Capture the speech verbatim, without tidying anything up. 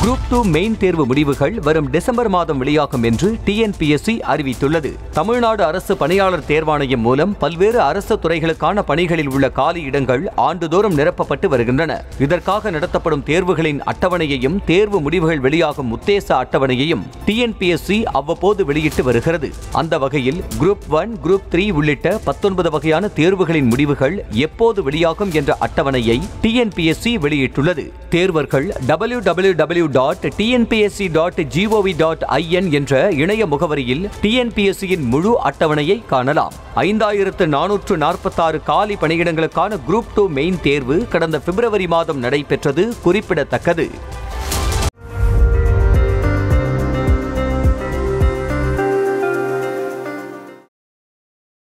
Group two main தேர்வு முடிவுகள் வரும் டிசம்பர் மாதம் வெளியாகும் என்று T N P S C அறிவித்துள்ளது. தமிழ்நாடு அரசு பணியாளர் தேர்வாணையம் மூலம் பல்வேறு அரசு துறைகளுக்கான பணிகளில் உள்ள காலி இடங்கள் ஆண்டுதோறும் நிரப்பப்பட்டு வருகின்றன. இதற்காக நடத்தப்படும் தேர்வுகளின் அட்டவணையையும் தேர்வு முடிவுகள் வெளியாகும் உத்தேச அட்டவணையையும் T N P S C அவ்வப்போது வெளியிட்டு வருகிறது. அந்த வகையில் குரூப் ஒன், குரூப் த்ரீ உள்ளிட்ட பத்தொன்பது வகையான தேர்வுகளின் முடிவுகள் எப்போது வெளியாகும் என்ற அட்டவணையை T N P S C வெளியிட்டுள்ளது. தேர்வர்கள் W W W dot T N P S C dot G O V dot I N என்ற இணைய முகவரியில் டி என் பி எஸ் சியின் முழு அட்டவணையை காணலாம். ஐந்தாயிரத்து நானூற்று நாற்பத்தாறு காலி பணியிடங்களுக்கான குரூப் டூ மெயின் தேர்வு கடந்த பிப்ரவரி மாதம் நடைபெற்றது குறிப்பிடத்தக்கது.